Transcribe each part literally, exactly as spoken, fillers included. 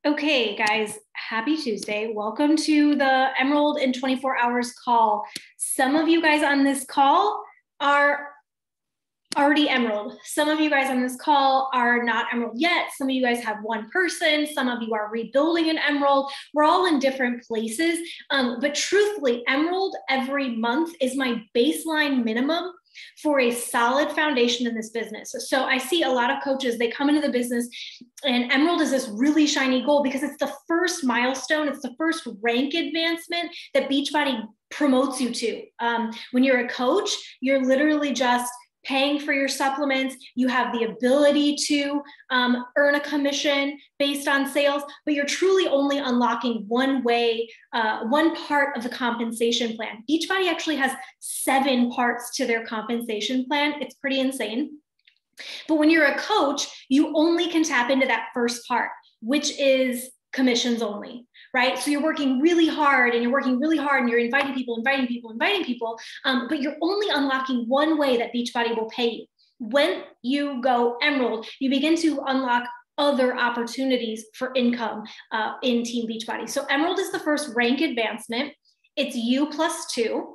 Okay, guys, happy Tuesday. Welcome to the Emerald in twenty-four hours call. Some of you guys on this call are already Emerald. Some of you guys on this call are not Emerald yet. Some of you guys have one person. Some of you are rebuilding an Emerald. We're all in different places. Um, but truthfully, Emerald every month is my baseline minimum for a solid foundation in this business. So I see a lot of coaches, they come into the business and Emerald is this really shiny goal because it's the first milestone. It's the first rank advancement that Beachbody promotes you to. Um, when you're a coach, you're literally just paying for your supplements. You have the ability to um, earn a commission based on sales, but you're truly only unlocking one way, uh, one part of the compensation plan. Beachbody actually has seven parts to their compensation plan. It's pretty insane. But when you're a coach, you only can tap into that first part, which is commissions only, right? So you're working really hard and you're working really hard and you're inviting people, inviting people, inviting people, um, but you're only unlocking one way that Beachbody will pay you. When you go Emerald, you begin to unlock other opportunities for income uh, in Team Beachbody. So Emerald is the first rank advancement. It's you plus two.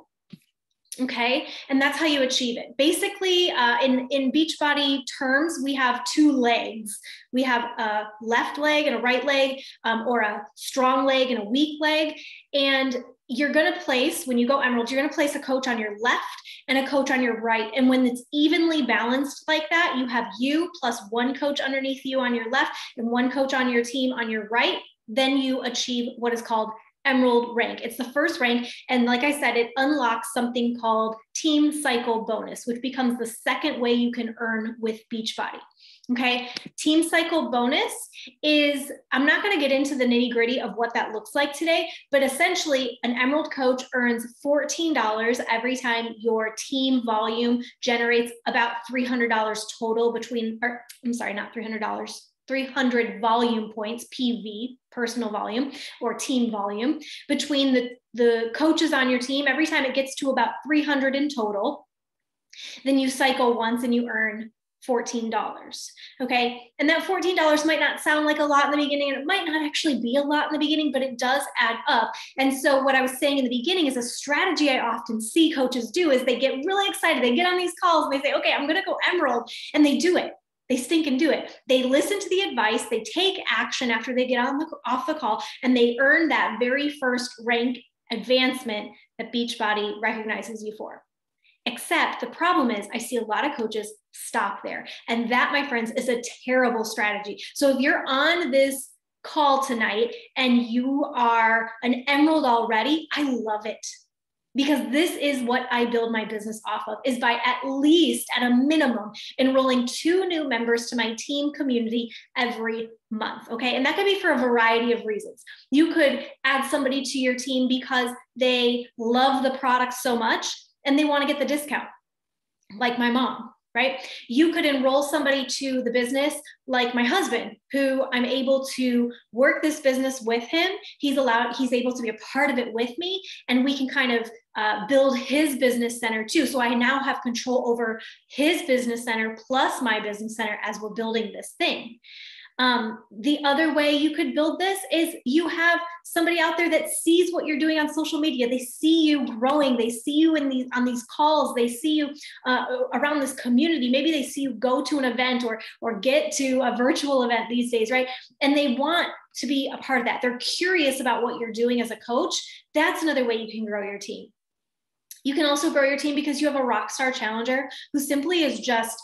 Okay, and that's how you achieve it. Basically, uh, in, in Beachbody terms, we have two legs. We have a left leg and a right leg, um, or a strong leg and a weak leg. And you're gonna place, when you go Emerald, you're gonna place a coach on your left and a coach on your right. And when it's evenly balanced like that, you have you plus one coach underneath you on your left and one coach on your team on your right, then you achieve what is called Emerald rank. It's the first rank. And like I said, it unlocks something called Team Cycle Bonus, which becomes the second way you can earn with Beachbody. Okay. Team Cycle Bonus is, I'm not going to get into the nitty gritty of what that looks like today, but essentially an Emerald coach earns fourteen dollars every time your team volume generates about three hundred dollars total between, or I'm sorry, not three hundred dollars. three hundred volume points, P V, personal volume, or team volume, between the, the coaches on your team. Every time it gets to about three hundred in total, then you cycle once and you earn fourteen dollars, okay? And that fourteen dollars might not sound like a lot in the beginning, and it might not actually be a lot in the beginning, but it does add up. And so what I was saying in the beginning is a strategy I often see coaches do is they get really excited. They get on these calls and they say, okay, I'm gonna go Emerald, and they do it. They stink and do it. They listen to the advice, they take action after they get on the, off the call, and they earn that very first rank advancement that Beachbody recognizes you for. Except the problem is I see a lot of coaches stop there. And that, my friends, is a terrible strategy. So if you're on this call tonight and you are an Emerald already, I love it. Because this is what I build my business off of, is by at least, at a minimum, enrolling two new members to my team community every month, okay? And that could be for a variety of reasons. You could add somebody to your team because they love the product so much and they want to get the discount, like my mom, right? You could enroll somebody to the business like my husband, who I'm able to work this business with him. He's allowed, he's able to be a part of it with me, and we can kind of uh, build his business center too. So I now have control over his business center plus my business center as we're building this thing. Um, the other way you could build this is you have somebody out there that sees what you're doing on social media. They see you growing. They see you in these, on these calls. They see you uh, around this community. Maybe they see you go to an event or, or get to a virtual event these days, right? And they want to be a part of that. They're curious about what you're doing as a coach. That's another way you can grow your team. You can also grow your team because you have a rock star challenger who simply is just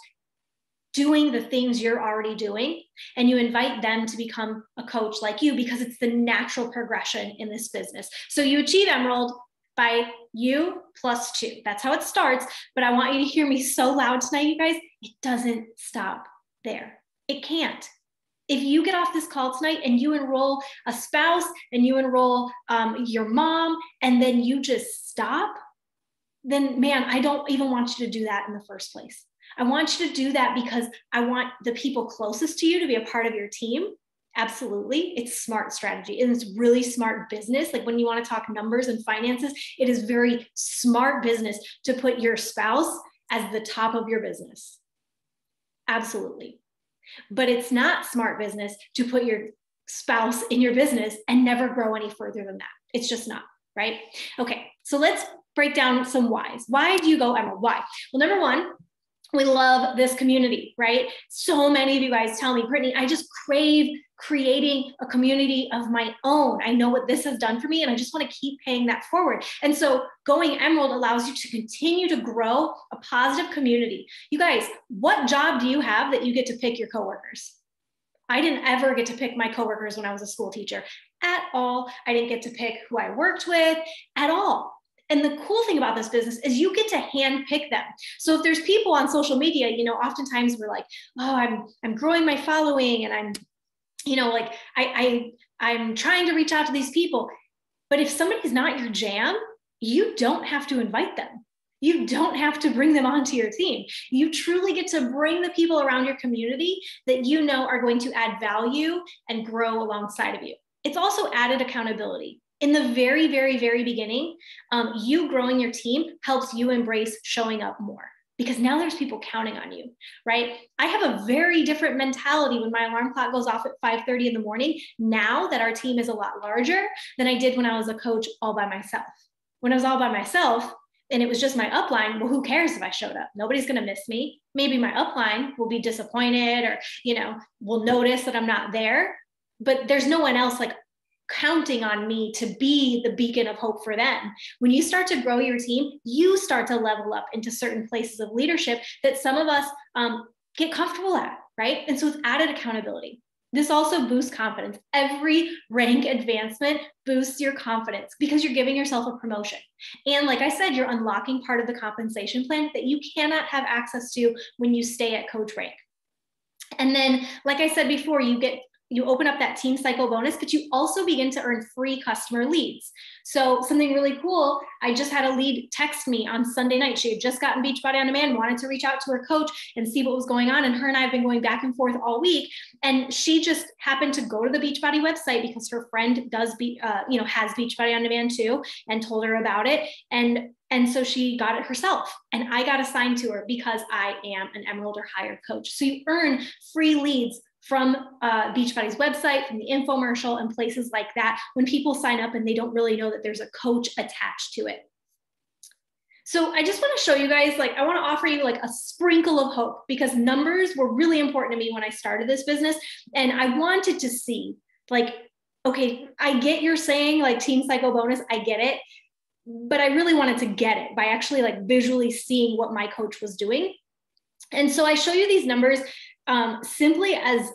doing the things you're already doing, and you invite them to become a coach like you because it's the natural progression in this business. So you achieve Emerald by you plus two. That's how it starts, but I want you to hear me so loud tonight, you guys. It doesn't stop there. It can't. If you get off this call tonight and you enroll a spouse and you enroll um, your mom and then you just stop, then man, I don't even want you to do that in the first place. I want you to do that because I want the people closest to you to be a part of your team. Absolutely. It's smart strategy. And it's really smart business. Like when you want to talk numbers and finances, it is very smart business to put your spouse as the top of your business. Absolutely. But it's not smart business to put your spouse in your business and never grow any further than that. It's just not, right? Okay, so let's break down some whys. Why do you go Emerald? Why? Well, number one, we love this community, right? So many of you guys tell me, Brittany, I just crave creating a community of my own. I know what this has done for me, and I just want to keep paying that forward. And so going Emerald allows you to continue to grow a positive community. You guys, what job do you have that you get to pick your coworkers? I didn't ever get to pick my coworkers when I was a school teacher at all. I didn't get to pick who I worked with at all. And the cool thing about this business is you get to hand pick them. So if there's people on social media, you know, oftentimes we're like, oh, I'm, I'm growing my following and I'm, you know, like I, I, I'm trying to reach out to these people. But if somebody's not your jam, you don't have to invite them. You don't have to bring them onto your team. You truly get to bring the people around your community that you know are going to add value and grow alongside of you. It's also added accountability. In the very, very, very beginning, um, you growing your team helps you embrace showing up more because now there's people counting on you, right? I have a very different mentality when my alarm clock goes off at five thirty in the morning now that our team is a lot larger than I did when I was a coach all by myself. When I was all by myself and it was just my upline, well, who cares if I showed up? Nobody's gonna miss me. Maybe my upline will be disappointed or, you know, will notice that I'm not there, but there's no one else like counting on me to be the beacon of hope for them. When you start to grow your team, you start to level up into certain places of leadership that some of us um, get comfortable at, right? And so it's added accountability. This also boosts confidence. Every rank advancement boosts your confidence because you're giving yourself a promotion. And like I said, you're unlocking part of the compensation plan that you cannot have access to when you stay at coach rank. And then, like I said before, you get you open up that team cycle bonus, but you also begin to earn free customer leads. So something really cool, I just had a lead text me on Sunday night. She had just gotten Beachbody On Demand, wanted to reach out to her coach and see what was going on. And her and I have been going back and forth all week. And she just happened to go to the Beachbody website because her friend does be, uh, you know, has Beachbody On Demand too, and told her about it. And And so she got it herself and I got assigned to her because I am an Emerald or higher coach. So you earn free leads from uh, Beachbody's website, from the infomercial and places like that when people sign up and they don't really know that there's a coach attached to it. So I just want to show you guys, like, I want to offer you like a sprinkle of hope because numbers were really important to me when I started this business. And I wanted to see like, okay, I get you're saying like team cycle bonus, I get it. But I really wanted to get it by actually like visually seeing what my coach was doing. And so I show you these numbers um, simply as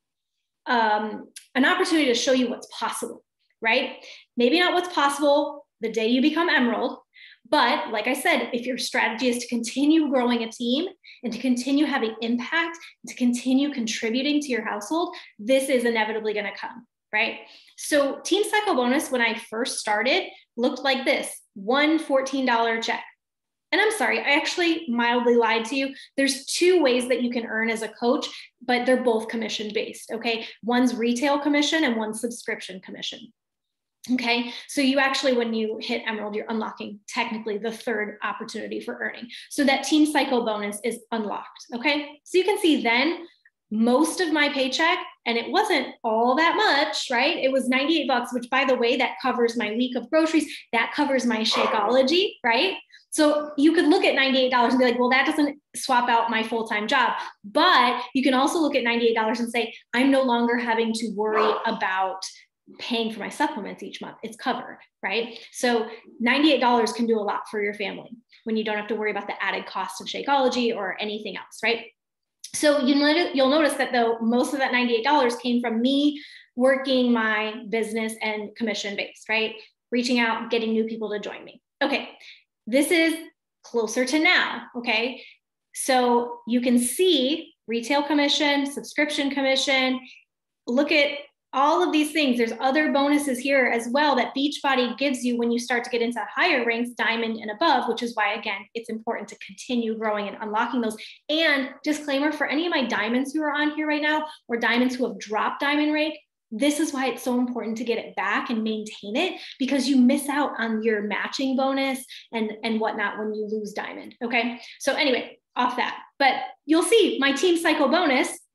um, an opportunity to show you what's possible, right? Maybe not what's possible the day you become Emerald, but like I said, if your strategy is to continue growing a team and to continue having impact, to continue contributing to your household, this is inevitably going to come, right? So team cycle bonus, when I first started, looked like this, one fourteen dollar check. And I'm sorry, I actually mildly lied to you. There's two ways that you can earn as a coach, but they're both commission based, okay? One's retail commission and one's subscription commission. Okay, so you actually, when you hit Emerald, you're unlocking technically the third opportunity for earning. So that team cycle bonus is unlocked, okay? So you can see then most of my paycheck, and it wasn't all that much, right? It was ninety-eight bucks, which by the way, that covers my week of groceries. That covers my Shakeology, right? So you could look at ninety-eight dollars and be like, well, that doesn't swap out my full-time job. But you can also look at ninety-eight dollars and say, I'm no longer having to worry about paying for my supplements each month. It's covered, right? So ninety-eight dollars can do a lot for your family when you don't have to worry about the added cost of Shakeology or anything else, right? So you know, you'll notice that though most of that ninety-eight dollars came from me working my business and commission-based, right? Reaching out, getting new people to join me. Okay, this is closer to now, okay? So you can see retail commission, subscription commission, look at all of these things. There's other bonuses here as well that Beachbody gives you when you start to get into higher ranks, diamond and above, which is why, again, it's important to continue growing and unlocking those. And disclaimer for any of my diamonds who are on here right now, or diamonds who have dropped diamond rank, this is why it's so important to get it back and maintain it, because you miss out on your matching bonus and, and whatnot when you lose diamond, okay? So anyway, off that. But you'll see my team cycle bonus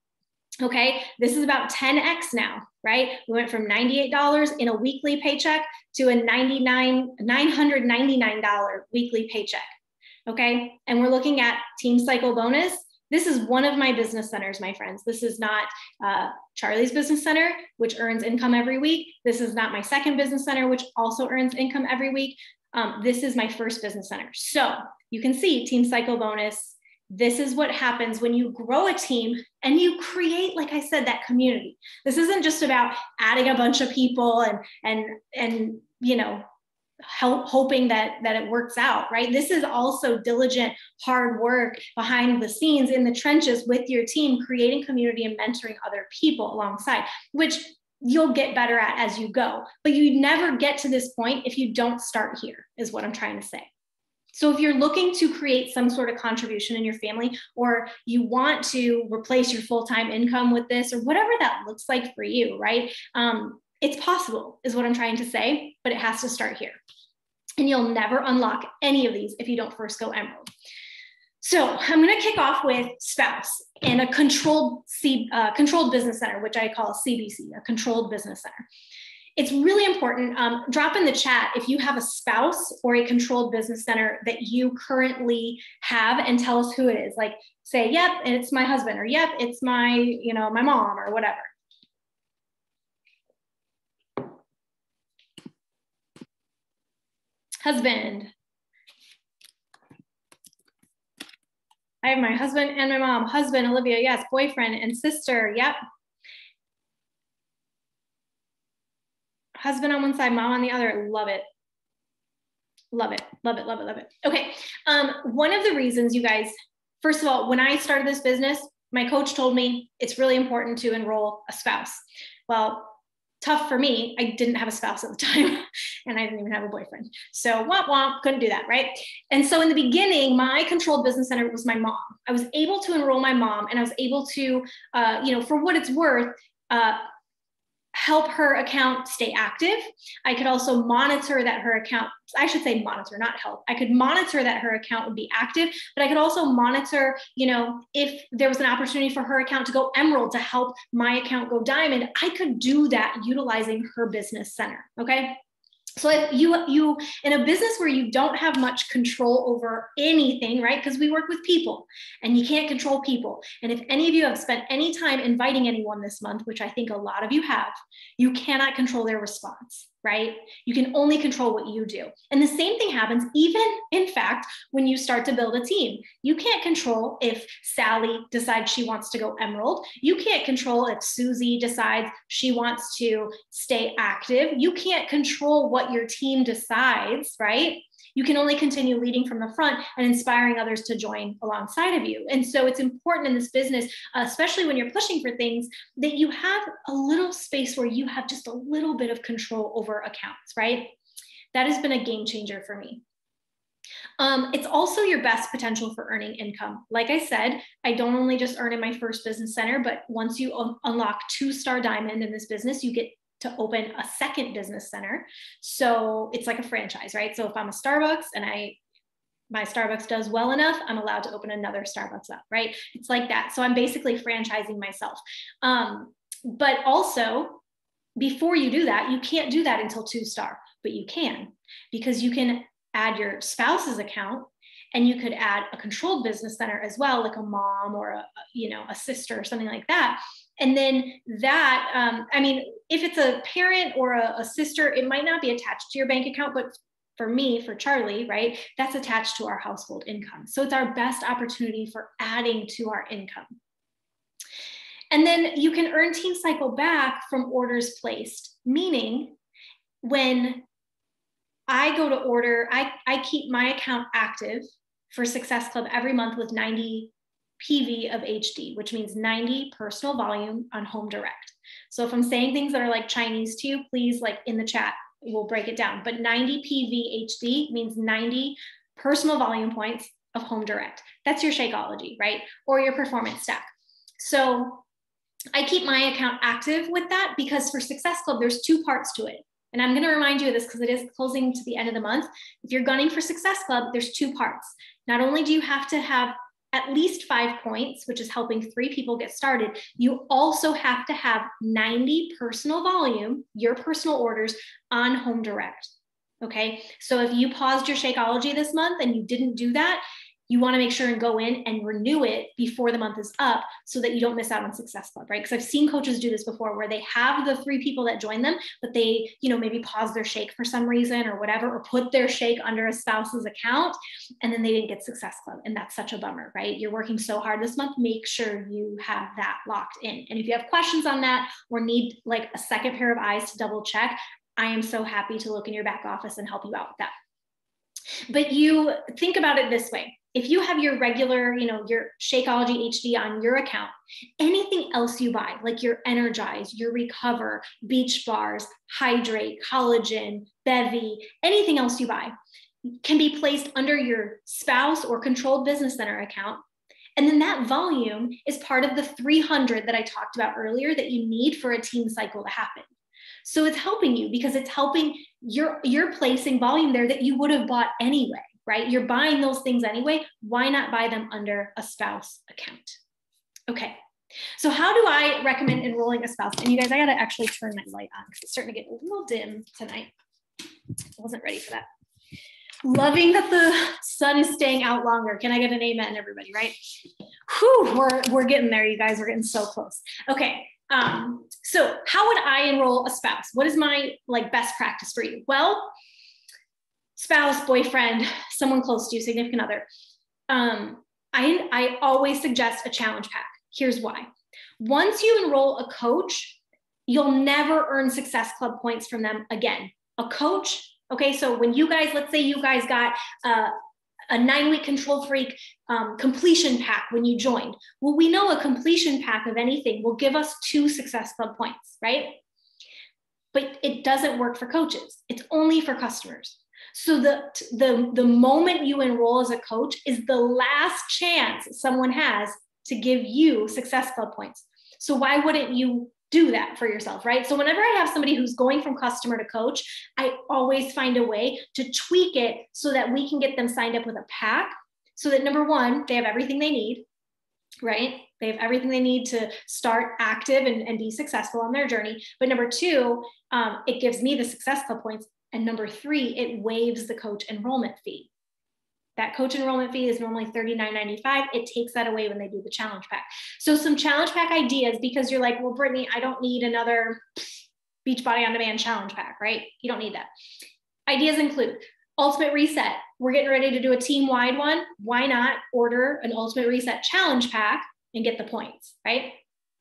Okay, this is about ten X now, right? We went from ninety-eight dollars in a weekly paycheck to a ninety-nine, nine hundred ninety-nine dollars weekly paycheck. Okay, and we're looking at Team Cycle Bonus. This is one of my business centers, my friends. This is not uh, Charlie's Business Center, which earns income every week. This is not my second business center, which also earns income every week. Um, this is my first business center. So you can see Team Cycle Bonus. This is what happens when you grow a team and you create, like I said, that community. This isn't just about adding a bunch of people and, and, and you know, help, hoping that, that it works out, right? This is also diligent, hard work behind the scenes in the trenches with your team, creating community and mentoring other people alongside, which you'll get better at as you go. But you never get to this point if you don't start here, is what I'm trying to say. So if you're looking to create some sort of contribution in your family, or you want to replace your full-time income with this, or whatever that looks like for you, right? Um, it's possible, is what I'm trying to say, but it has to start here. And you'll never unlock any of these if you don't first go Emerald. So I'm going to kick off with spouse and a controlled, C, uh, controlled business center, which I call C B C, a controlled business center. It's really important. Um, drop in the chat if you have a spouse or a controlled business center that you currently have, and tell us who it is. Like say, yep, it's my husband, or yep, it's my, you know, my mom, or whatever. Husband. I have my husband and my mom. Husband, Olivia, yes. Boyfriend and sister, yep. Husband on one side, mom on the other. Love it. Love it, love it, love it, love it. Okay, um, one of the reasons, you guys, first of all, when I started this business, my coach told me it's really important to enroll a spouse. Well, tough for me. I didn't have a spouse at the time, and I didn't even have a boyfriend. So womp womp, couldn't do that, right? And so in the beginning, my controlled business center was my mom. I was able to enroll my mom, and I was able to, uh, you know, for what it's worth, uh, help her account stay active. I could also monitor that her account, I should say monitor, not help. I could monitor that her account would be active, but I could also monitor, you know, if there was an opportunity for her account to go Emerald to help my account go Diamond, I could do that utilizing her business center, okay? So if you, you in a business where you don't have much control over anything, right? Because we work with people and you can't control people. And if any of you have spent any time inviting anyone this month, which I think a lot of you have, you cannot control their response, right? You can only control what you do. And the same thing happens even, in fact, when you start to build a team. You can't control if Sally decides she wants to go Emerald. You can't control if Susie decides she wants to stay active. You can't control what your team decides, right? You can only continue leading from the front and inspiring others to join alongside of you. And so it's important in this business, especially when you're pushing for things, that you have a little space where you have just a little bit of control over accounts, right? That has been a game changer for me. Um, it's also your best potential for earning income. Like I said, I don't only just earn in my first business center, but once you un- unlock two-star diamond in this business, you get to open a second business center. So it's like a franchise, right? So if I'm a Starbucks and I, my Starbucks does well enough, I'm allowed to open another Starbucks up, right? It's like that. So I'm basically franchising myself. Um, but also, before you do that, you can't do that until two star, but you can, because you can add your spouse's account, and you could add a controlled business center as well, like a mom or a, you know, a sister or something like that. And then that, um, I mean, if it's a parent or a, a sister, it might not be attached to your bank account, but for me, for Charlie, right, that's attached to our household income. So it's our best opportunity for adding to our income. And then you can earn Team Cycle back from orders placed, meaning when I go to order, I, I keep my account active for Success Club every month with ninety P V of H D, which means ninety personal volume on Home Direct. So if I'm saying things that are like Chinese to you, please, like in the chat, we'll break it down. But ninety P V H D means ninety personal volume points of Home Direct. That's your Shakeology, right? Or your Performance Stack. So I keep my account active with that because for Success Club, there's two parts to it. And I'm going to remind you of this because it is closing to the end of the month. If you're gunning for Success Club, there's two parts. Not only do you have to have at least five points, which is helping three people get started, you also have to have ninety personal volume, your personal orders on Home Direct. Okay, so if you paused your Shakeology this month and you didn't do that, you want to make sure and go in and renew it before the month is up so that you don't miss out on Success Club, right? Because I've seen coaches do this before where they have the three people that join them, but they, you know, maybe pause their shake for some reason or whatever, or put their shake under a spouse's account, and then they didn't get Success Club. And that's such a bummer, right? You're working so hard this month, make sure you have that locked in. And if you have questions on that or need like a second pair of eyes to double check, I am so happy to look in your back office and help you out with that. But you think about it this way. If you have your regular, you know, your Shakeology H D on your account, anything else you buy, like your Energize, your Recover, Beach Bars, Hydrate, Collagen, Bevy, anything else you buy can be placed under your spouse or controlled business center account. And then that volume is part of the three hundred that I talked about earlier that you need for a team cycle to happen. So it's helping you because it's helping, you're, you're placing volume there that you would have bought anyway. Right? You're buying those things anyway. Why not buy them under a spouse account? Okay. So how do I recommend enrolling a spouse? And you guys, I got to actually turn my light on because it's starting to get a little dim tonight. I wasn't ready for that. Loving that the sun is staying out longer. Can I get an amen, everybody, right? Whew, we're, we're getting there, you guys. We're getting so close. Okay. Um, so how would I enroll a spouse? What is my like best practice for you? Well, spouse, boyfriend, someone close to you, significant other. Um, I, I always suggest a challenge pack. Here's why. Once you enroll a coach, you'll never earn Success Club points from them again. A coach, okay, so when you guys, let's say you guys got uh, a nine-week Control Freak um, completion pack when you joined. Well, we know a completion pack of anything will give us two Success Club points, right? But it doesn't work for coaches. It's only for customers. So the, the, the moment you enroll as a coach is the last chance someone has to give you Success Club points. So why wouldn't you do that for yourself, right? So whenever I have somebody who's going from customer to coach, I always find a way to tweak it so that we can get them signed up with a pack so that number one, they have everything they need, right? They have everything they need to start active and, and be successful on their journey. But number two, um, it gives me the Success Club points. And number three, it waives the coach enrollment fee. That coach enrollment fee is normally thirty-nine ninety-five. It takes that away when they do the challenge pack. So some challenge pack ideas, because you're like, well, Brittany, I don't need another Beachbody On Demand challenge pack, right? You don't need that. Ideas include Ultimate Reset. We're getting ready to do a team-wide one. Why not order an Ultimate Reset challenge pack and get the points, right?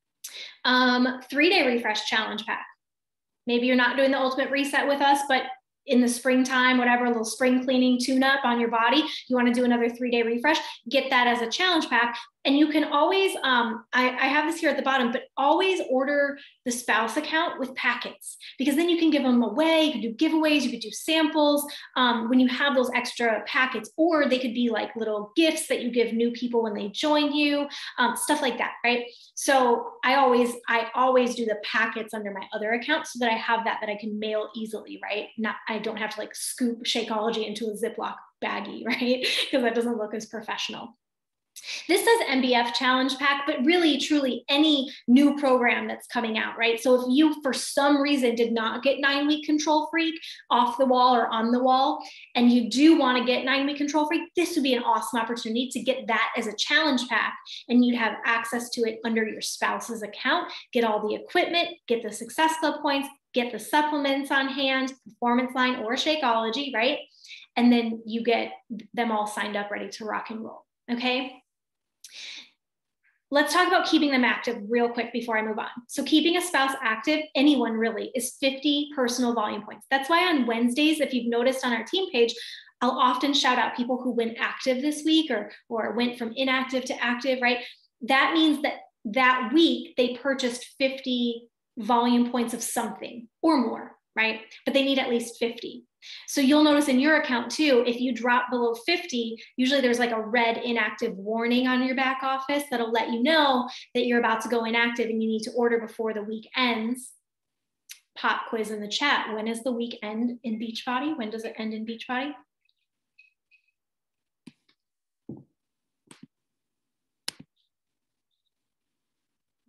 Um, three-day refresh challenge pack. Maybe you're not doing the Ultimate Reset with us, but in the springtime, whatever, a little spring cleaning tune-up on your body, you want to do another three-day refresh, get that as a challenge pack. And you can always, um, I, I have this here at the bottom, but always order the spouse account with packets, because then you can give them away. You can do giveaways, you could do samples um, when you have those extra packets, or they could be like little gifts that you give new people when they join you, um, stuff like that, right? So I always, I always do the packets under my other account so that I have that, that I can mail easily, right? Not, I don't have to like scoop Shakeology into a Ziploc baggie, right? Because that doesn't look as professional. This says M B F challenge pack, but really, truly any new program that's coming out, right? So if you, for some reason, did not get nine week Control Freak off the wall or on the wall, and you do want to get nine week Control Freak, this would be an awesome opportunity to get that as a challenge pack, and you'd have access to it under your spouse's account, get all the equipment, get the Success Club points, get the supplements on hand, Performance Line or Shakeology, right? And then you get them all signed up, ready to rock and roll, okay? Let's talk about keeping them active real quick before I move on. So keeping a spouse active, anyone really, is fifty personal volume points. That's why on Wednesdays, if you've noticed on our team page, I'll often shout out people who went active this week or, or went from inactive to active, right? That means that that week they purchased fifty volume points of something or more, right? But they need at least fifty. So you'll notice in your account too, if you drop below fifty, usually there's like a red inactive warning on your back office that'll let you know that you're about to go inactive and you need to order before the week ends. Pop quiz in the chat. When is the week end in Beachbody? When does it end in Beachbody?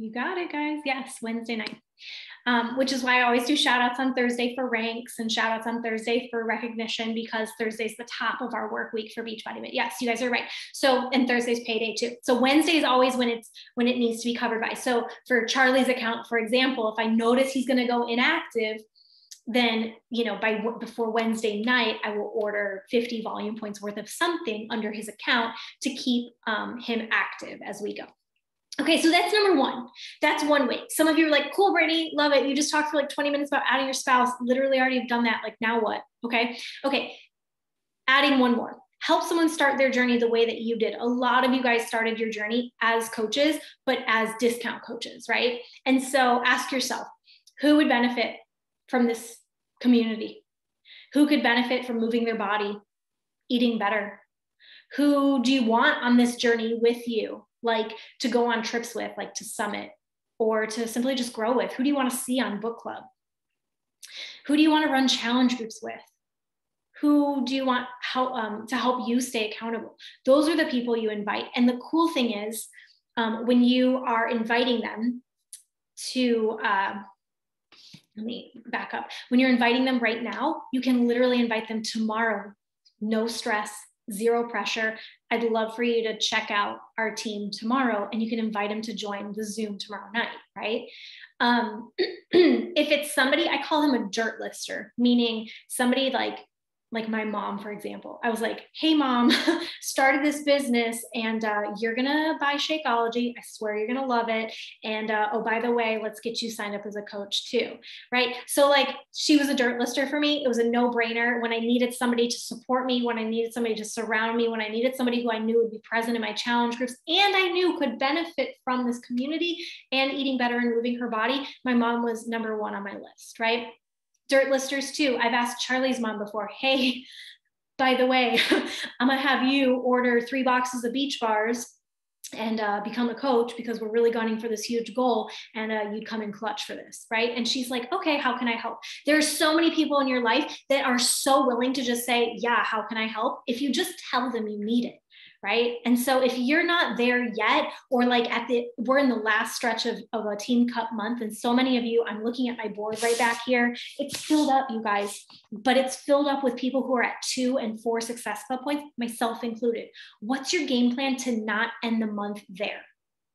You got it, guys. Yes, Wednesday night. Um, which is why I always do shout outs on Thursday for ranks and shout outs on Thursday for recognition, because Thursday's the top of our work week for Beachbody. But yes, you guys are right. So, and Thursday's payday too. So Wednesday is always when it's, when it needs to be covered by. So for Charlie's account, for example, if I notice he's going to go inactive, then, you know, by before Wednesday night, I will order fifty volume points worth of something under his account to keep um, him active as we go. Okay, so that's number one. That's one way. Some of you are like, cool, Brittany, love it. You just talked for like twenty minutes about adding your spouse. Literally already have done that. Like, now what? Okay. Okay. Adding one more. Help someone start their journey the way that you did. A lot of you guys started your journey as coaches, but as discount coaches, right? And so ask yourself, who would benefit from this community? Who could benefit from moving their body, eating better? Who do you want on this journey with you? Like to go on trips with, like to Summit, or to simply just grow with? Who do you want to see on book club? Who do you want to run challenge groups with? Who do you want help, um, to help you stay accountable? Those are the people you invite. And the cool thing is um, when you are inviting them to, uh, let me back up. When you're inviting them right now, you can literally invite them tomorrow. No stress, zero pressure. I'd love for you to check out our team tomorrow, and you can invite them to join the Zoom tomorrow night, right? Um, if it's somebody, I call him a dirt lister, meaning somebody like, like my mom, for example. I was like, hey mom, started this business and uh, you're gonna buy Shakeology. I swear you're gonna love it. And uh, oh, by the way, let's get you signed up as a coach too, right? So like she was a dirt lister for me. It was a no brainer when I needed somebody to support me, when I needed somebody to surround me, when I needed somebody who I knew would be present in my challenge groups and I knew could benefit from this community and eating better and moving her body. My mom was number one on my list, right? Dirt listers too. I've asked Charlie's mom before, hey, by the way, I'm gonna have you order three boxes of Beach Bars and uh, become a coach because we're really gunning for this huge goal, and uh, you'd come in clutch for this, right? And she's like, okay, how can I help? There's so many people in your life that are so willing to just say, yeah, how can I help? If you just tell them you need it, right? And so if you're not there yet, or like at the, we're in the last stretch of, of a Team Cup month, and so many of you, I'm looking at my board right back here, it's filled up, you guys, but it's filled up with people who are at two and four Success Club points, myself included. What's your game plan to not end the month there,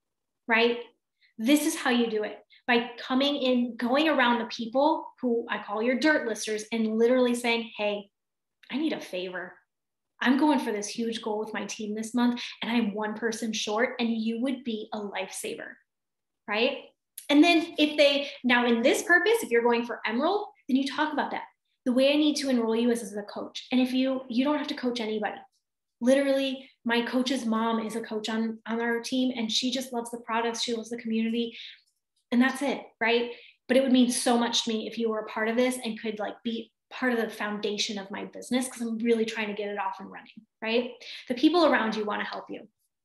right? This is how you do it. By coming in, going around the people who I call your dirt listers and literally saying, hey, I need a favor. I'm going for this huge goal with my team this month and I'm one person short, and you would be a lifesaver, right? And then if they, now in this purpose, if you're going for Emerald, then you talk about that. The way I need to enroll you is as a coach. And if you, you don't have to coach anybody. Literally, my coach's mom is a coach on, on our team, and she just loves the products. She loves the community, and that's it, right? But it would mean so much to me if you were a part of this and could like be part of the foundation of my business, because I'm really trying to get it off and running, right? The people around you want to help you.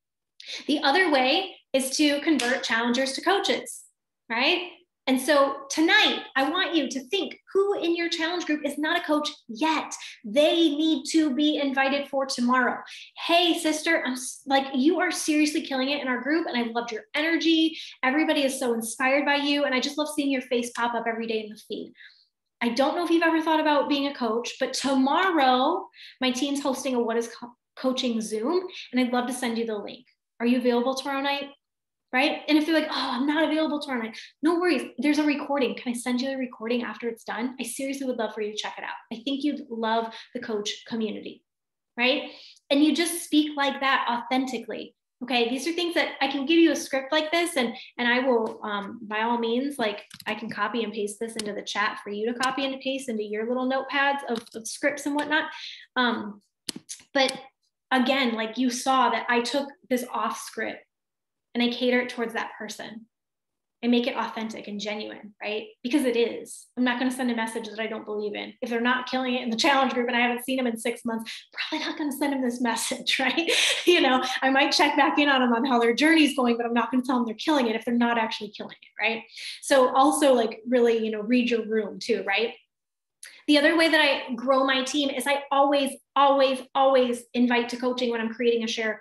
The other way is to convert challengers to coaches, right? And so tonight, I want you to think who in your challenge group is not a coach yet. They need to be invited for tomorrow. Hey, sister, I'm like, you are seriously killing it in our group, and I loved your energy. Everybody is so inspired by you, and I just love seeing your face pop up every day in the feed. I don't know if you've ever thought about being a coach, but tomorrow my team's hosting a What is Co- Coaching Zoom, and I'd love to send you the link. Are you available tomorrow night? Right? And if they're like, oh, I'm not available tomorrow night, no worries. There's a recording. Can I send you the recording after it's done? I seriously would love for you to check it out. I think you'd love the coach community, right? And you just speak like that authentically. Okay, these are things that I can give you a script like this, and, and I will, um, by all means, like I can copy and paste this into the chat for you to copy and paste into your little notepads of, of scripts and whatnot. Um, but again, like you saw that I took this off script and I cater it towards that person and make it authentic and genuine, right? Because it is. I'm not going to send a message that I don't believe in. If they're not killing it in the challenge group and I haven't seen them in six months, probably not going to send them this message, right? You know, I might check back in on them on how their journey's going, but I'm not going to tell them they're killing it if they're not actually killing it, right? So also like really, you know, read your room too, right? The other way that I grow my team is I always, always, always invite to coaching when I'm creating a share cart.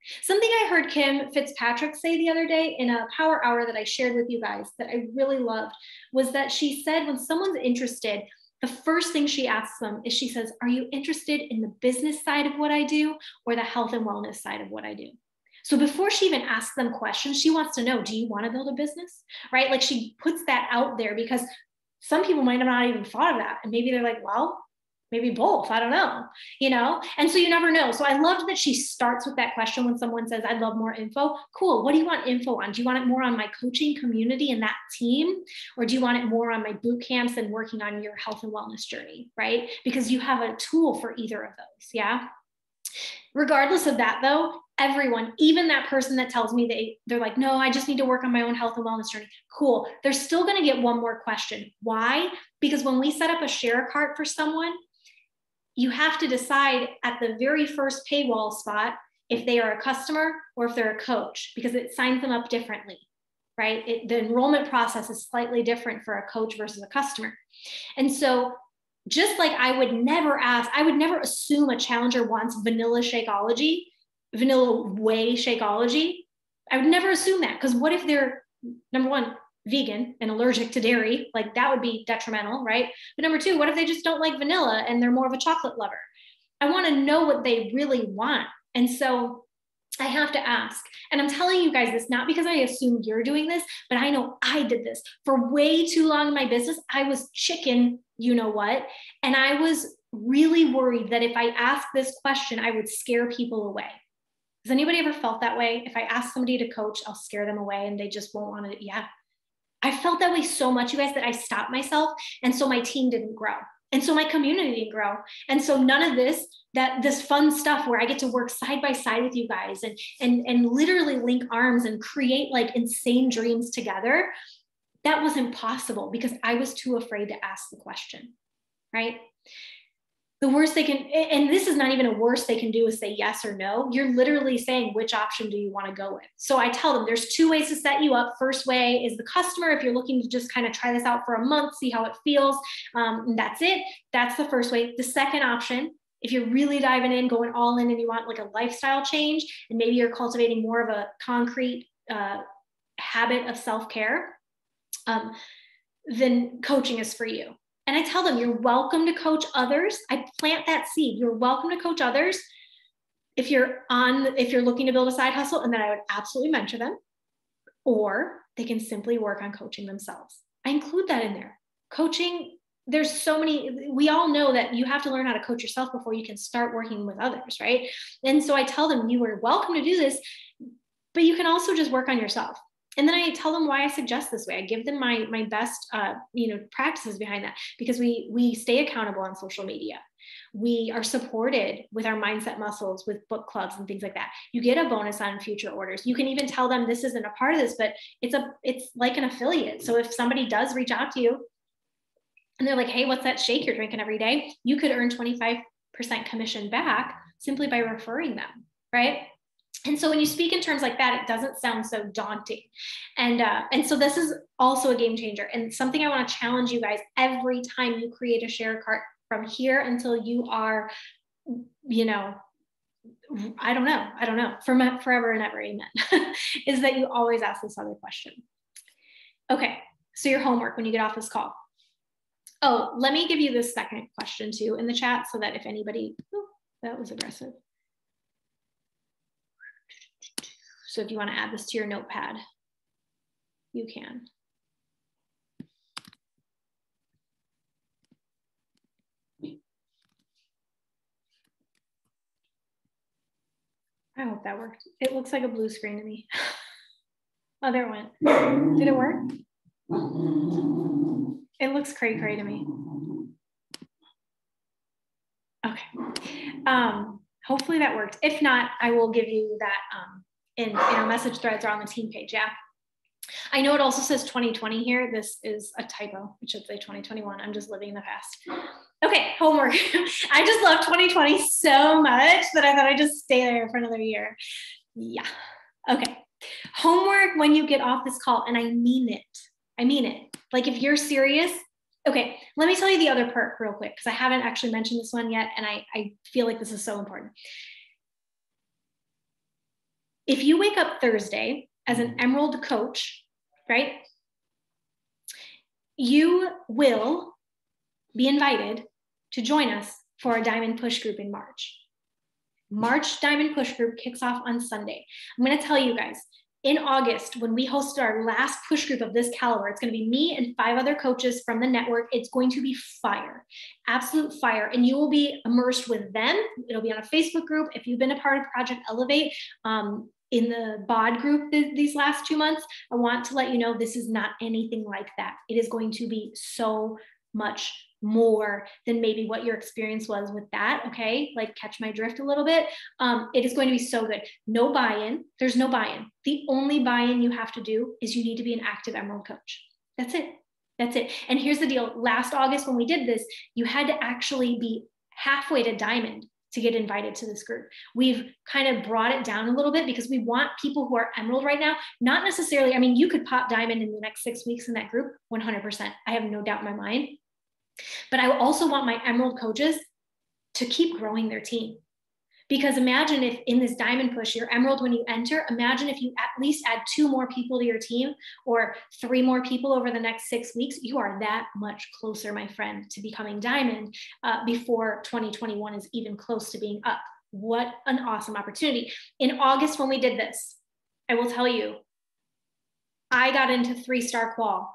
Something I heard Kim Fitzpatrick say the other day in a power hour that I shared with you guys that I really loved was that she said when someone's interested, the first thing she asks them is she says, are you interested in the business side of what I do or the health and wellness side of what I do? So before she even asks them questions, she wants to know, do you want to build a business, right? Like she puts that out there because some people might have not even thought of that. And maybe they're like, well, maybe both, I don't know, you know? And so you never know. So I loved that she starts with that question when someone says, I'd love more info. Cool, what do you want info on? Do you want it more on my coaching community and that team? Or do you want it more on my boot camps and working on your health and wellness journey, right? Because you have a tool for either of those, yeah? Regardless of that though, everyone, even that person that tells me they, they're like, no, I just need to work on my own health and wellness journey. Cool, they're still gonna get one more question. Why? Because when we set up a share cart for someone, you have to decide at the very first paywall spot if they are a customer or if they're a coach, because it signs them up differently, right? It, the enrollment process is slightly different for a coach versus a customer. And so just like I would never ask, I would never assume a challenger wants vanilla Shakeology, vanilla whey Shakeology. I would never assume that, because what if they're, number one, vegan and allergic to dairy? Like that would be detrimental, right? But number two, what if they just don't like vanilla and they're more of a chocolate lover? I want to know what they really want. And so I have to ask. And I'm telling you guys this, not because I assume you're doing this, but I know I did this for way too long in my business. I was chicken, you know what? And I was really worried that if I asked this question, I would scare people away. Has anybody ever felt that way? If I ask somebody to coach, I'll scare them away and they just won't want to. Yeah. I felt that way so much, you guys, that I stopped myself. And so my team didn't grow. And so my community didn't grow. And so none of this, that this fun stuff where I get to work side by side with you guys and, and, and literally link arms and create like insane dreams together, that wasn't possible because I was too afraid to ask the question, right? The worst they can, and this is not even a worst they can do is say yes or no. You're literally saying, which option do you want to go with? So I tell them there's two ways to set you up. First way is the customer. If you're looking to just kind of try this out for a month, see how it feels, um, and that's it. That's the first way. The second option, if you're really diving in, going all in and you want like a lifestyle change, and maybe you're cultivating more of a concrete uh, habit of self-care, um, then coaching is for you. And I tell them, you're welcome to coach others. I plant that seed. You're welcome to coach others if you're on, if you're looking to build a side hustle, and then I would absolutely mentor them, or they can simply work on coaching themselves. I include that in there. Coaching, there's so many, we all know that you have to learn how to coach yourself before you can start working with others, right? And so I tell them, you are welcome to do this, but you can also just work on yourself. And then I tell them why I suggest this way. I give them my, my best, uh, you know, practices behind that, because we, we stay accountable on social media. We are supported with our mindset muscles, with book clubs and things like that. You get a bonus on future orders. You can even tell them this isn't a part of this, but it's a, it's like an affiliate. So if somebody does reach out to you and they're like, hey, what's that shake you're drinking every day? You could earn twenty-five percent commission back simply by referring them, right? And so when you speak in terms like that, it doesn't sound so daunting. And, uh, and so this is also a game changer, and something I want to challenge you guys every time you create a share cart from here until you are, you know, I don't know, I don't know, for forever and ever, amen, is that you always ask this other question. Okay, so your homework when you get off this call. Oh, let me give you this second question too in the chat so that if anybody, oh, that was aggressive. So if you want to add this to your notepad, you can. I hope that worked. It looks like a blue screen to me. Oh, there it went. Did it work? It looks cray cray to me. Okay. Um, hopefully that worked. If not, I will give you that um, in, in our message threads or on the team page. Yeah. I know it also says twenty twenty here. This is a typo. It should say twenty twenty-one. I'm just living in the past. Okay, homework. I just love twenty twenty so much that I thought I'd just stay there for another year. Yeah. Okay. Homework when you get off this call, and I mean it. I mean it. Like if you're serious. Okay, let me tell you the other perk real quick, because I haven't actually mentioned this one yet, and I, I feel like this is so important. if you wake up Thursday as an Emerald coach, right, you will be invited to join us for a Diamond Push group in March. March Diamond Push group kicks off on Sunday. I'm going to tell you guys, in August, when we hosted our last push group of this caliber, it's going to be me and five other coaches from the network. It's going to be fire, absolute fire. And you will be immersed with them. It'll be on a Facebook group. If you've been a part of Project Elevate, um, in the B O D group th these last two months, I want to let you know this is not anything like that. It is going to be so much more than maybe what your experience was with that, okay? Like, catch my drift a little bit. Um, it is going to be so good. No buy-in. There's no buy-in. The only buy-in you have to do is you need to be an active Emerald coach. That's it. That's it. And here's the deal. Last August when we did this, you had to actually be halfway to Diamond to get invited to this group. We've kind of brought it down a little bit because we want people who are Emerald right now, not necessarily, I mean, you could pop Diamond in the next six weeks in that group, one hundred percent. I have no doubt in my mind. But I also want my Emerald coaches to keep growing their team. Because imagine if in this Diamond Push, you're Emerald when you enter, imagine if you at least add two more people to your team or three more people over the next six weeks, you are that much closer, my friend, to becoming Diamond uh, before twenty twenty-one is even close to being up. What an awesome opportunity. In August, when we did this, I will tell you, I got into three-star qual.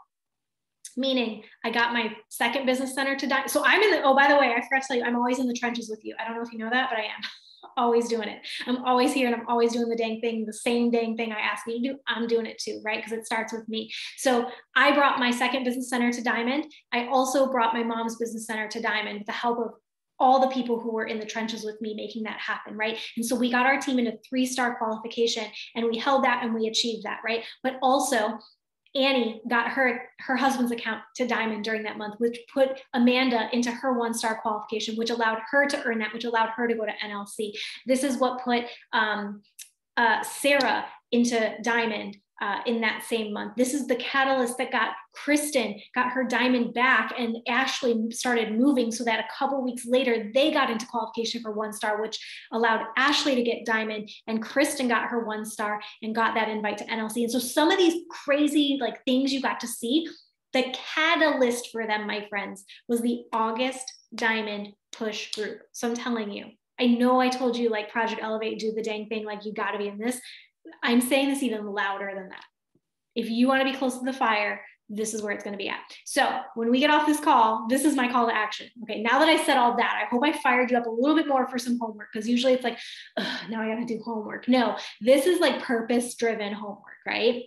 Meaning I got my second business center to Diamond. So I'm in the, oh, by the way, I forgot to tell you, I'm always in the trenches with you. I don't know if you know that, but I am always doing it. I'm always here and I'm always doing the dang thing, the same dang thing I ask you to do. I'm doing it too, right? Because it starts with me. So I brought my second business center to Diamond. I also brought my mom's business center to Diamond with the help of all the people who were in the trenches with me making that happen, right? And so we got our team into three-star qualification and we held that and we achieved that, right? But also, Annie got her, her husband's account to Diamond during that month, which put Amanda into her one-star qualification, which allowed her to earn that, which allowed her to go to N L C. This is what put um, uh, Sarah into Diamond uh, in that same month. This is the catalyst that got Kristen, got her Diamond back, and Ashley started moving so that a couple weeks later, they got into qualification for one star, which allowed Ashley to get Diamond, and Kristen got her one star and got that invite to N L C. And so some of these crazy like things you got to see, the catalyst for them, my friends, was the August Diamond Push group. So I'm telling you, I know I told you like Project Elevate, do the dang thing, like you got to be in this. I'm saying this even louder than that. If you want to be close to the fire, this is where it's going to be at. So when we get off this call, this is my call to action. Okay, now that I said all that, I hope I fired you up a little bit more for some homework, because usually it's like, now I got to do homework. No, this is like purpose-driven homework, right?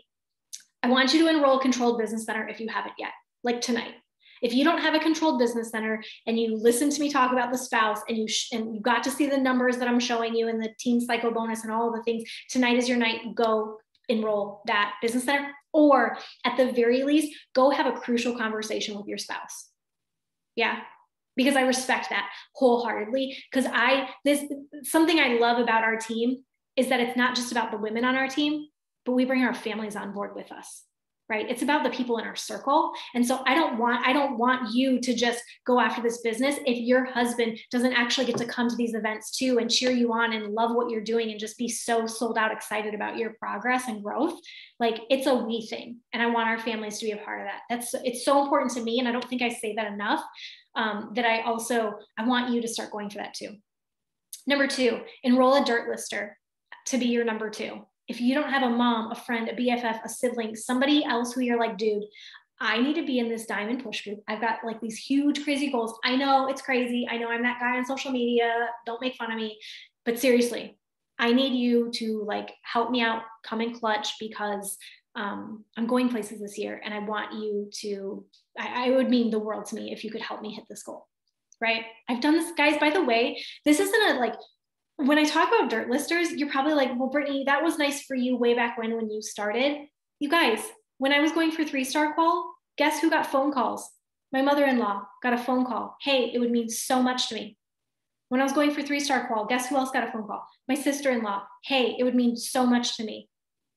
I want you to enroll Controlled Business Center if you haven't yet, like tonight. If you don't have a Controlled Business Center and you listen to me talk about the spouse and you and you got to see the numbers that I'm showing you and the Teen Cycle bonus and all of the things, tonight is your night. Go enroll that business center, or at the very least, go have a crucial conversation with your spouse. Yeah, because I respect that wholeheartedly. Because I this something I love about our team is that it's not just about the women on our team, but we bring our families on board with us. Right? It's about the people in our circle. And so I don't want, I don't want you to just go after this business if your husband doesn't actually get to come to these events too and cheer you on and love what you're doing and just be so sold out excited about your progress and growth. Like, it's a we thing. And I want our families to be a part of that. That's, it's so important to me. And I don't think I say that enough, um, that I also, I want you to start going for that too. Number two, enroll a dirt lister to be your number two. If you don't have a mom, a friend, a B F F, a sibling, somebody else who you're like, dude, I need to be in this Diamond Push group. I've got like these huge, crazy goals. I know it's crazy. I know I'm that guy on social media. Don't make fun of me. But seriously, I need you to like help me out, come in clutch, because um, I'm going places this year. And I want you to, I, I would mean the world to me if you could help me hit this goal, right? I've done this, guys, by the way, this isn't a like, when I talk about dirt listers, you're probably like, well, Brittany, that was nice for you way back when, when you started. You guys, when I was going for three-star qual, guess who got phone calls? My mother-in-law got a phone call. Hey, it would mean so much to me. When I was going for three-star qual, guess who else got a phone call? My sister-in-law. Hey, it would mean so much to me.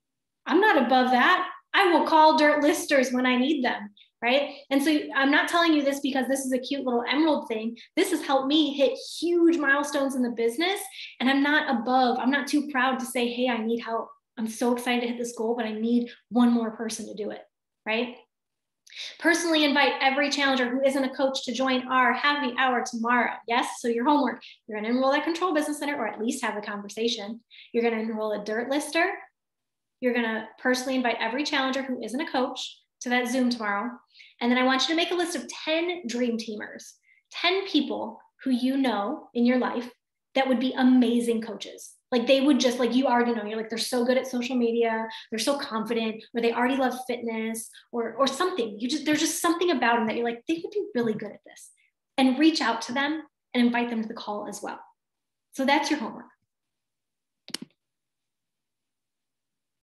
I'm not above that. I will call dirt listers when I need them. Right? And so I'm not telling you this because this is a cute little Emerald thing. This has helped me hit huge milestones in the business. And I'm not above, I'm not too proud to say, hey, I need help. I'm so excited to hit this goal, but I need one more person to do it, right? Personally invite every challenger who isn't a coach to join our happy hour tomorrow. Yes, so your homework, you're gonna enroll at Control Business Center, or at least have a conversation. You're gonna enroll a Dirt Lister. You're gonna personally invite every challenger who isn't a coach to that Zoom tomorrow. And then I want you to make a list of ten dream teamers, ten people who you know in your life that would be amazing coaches. Like they would just, like you already know, you're like, they're so good at social media, they're so confident, or they already love fitness, or, or something. You just, there's just something about them that you're like, they would be really good at this. And reach out to them and invite them to the call as well. So that's your homework.